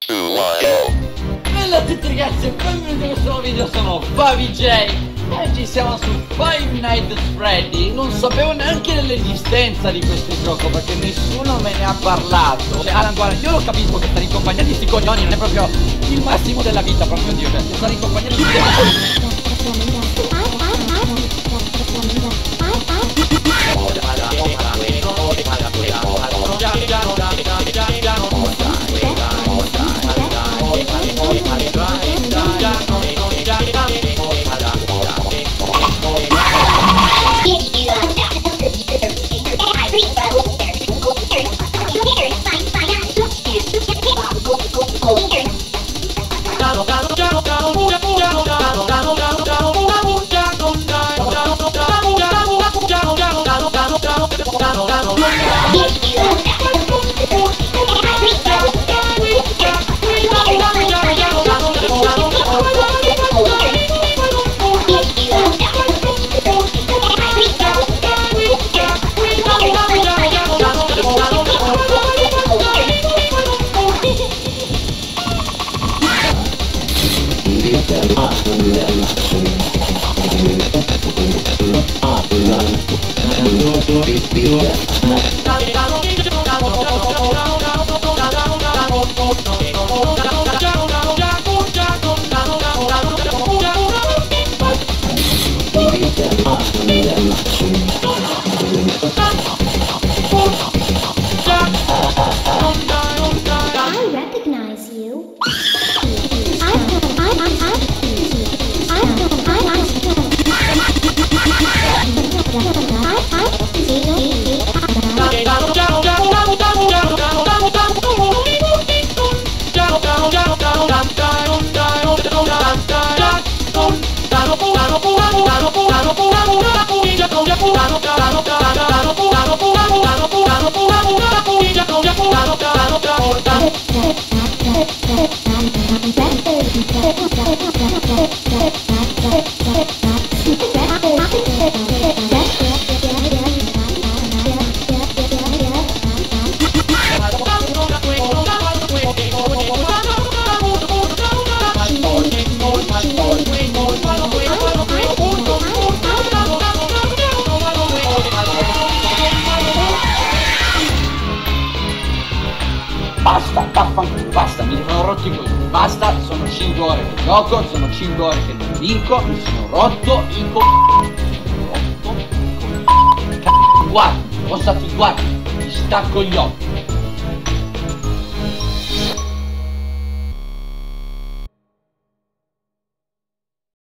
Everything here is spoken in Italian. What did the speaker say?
Bella a tutti ragazzi e benvenuti in questo nuovo video, sono FaviJ e oggi siamo su Five Nights at Freddy. Non sapevo neanche dell'esistenza di questo gioco perché nessuno me ne ha parlato. Cioè, Alan, guarda, io lo capisco che stare in compagnia di sti coglioni non è proprio il massimo della vita, proprio Dio, cioè stare in compagnia di basta, mi sono rotto i coglioni, basta, sono 5 ore che gioco, sono 5 ore che non vinco, mi sono rotto i coglioni, guardi, ti stacco gli occhi.